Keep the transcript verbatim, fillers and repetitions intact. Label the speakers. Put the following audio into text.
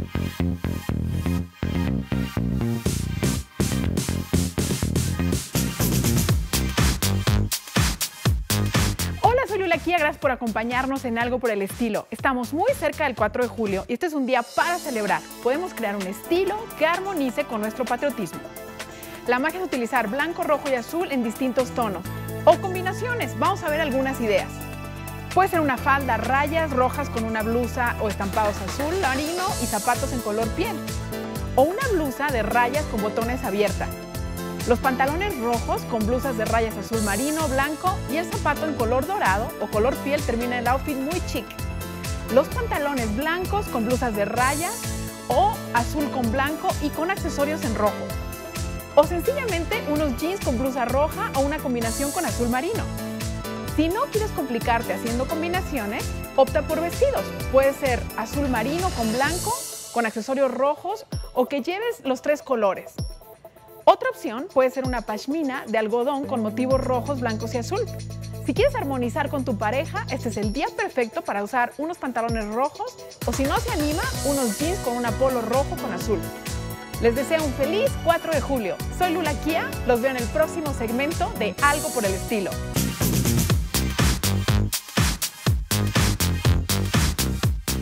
Speaker 1: Hola, soy Lula Kia, gracias por acompañarnos en Algo por el Estilo. Estamos muy cerca del cuatro de julio y este es un día para celebrar. Podemos crear un estilo que armonice con nuestro patriotismo. La magia es utilizar blanco, rojo y azul en distintos tonos o combinaciones. Vamos a ver algunas ideas. Puede ser una falda, rayas rojas con una blusa o estampados azul marino y zapatos en color piel. O una blusa de rayas con botones abierta. Los pantalones rojos con blusas de rayas azul marino, blanco y el zapato en color dorado o color piel termina el outfit muy chic. Los pantalones blancos con blusas de rayas o azul con blanco y con accesorios en rojo. O sencillamente unos jeans con blusa roja o una combinación con azul marino. Si no quieres complicarte haciendo combinaciones, opta por vestidos. Puede ser azul marino con blanco, con accesorios rojos o que lleves los tres colores. Otra opción puede ser una pashmina de algodón con motivos rojos, blancos y azul. Si quieres armonizar con tu pareja, este es el día perfecto para usar unos pantalones rojos o si no se anima, unos jeans con un polo rojo con azul. Les deseo un feliz cuatro de julio. Soy Lula Kia, los veo en el próximo segmento de Algo por el Estilo.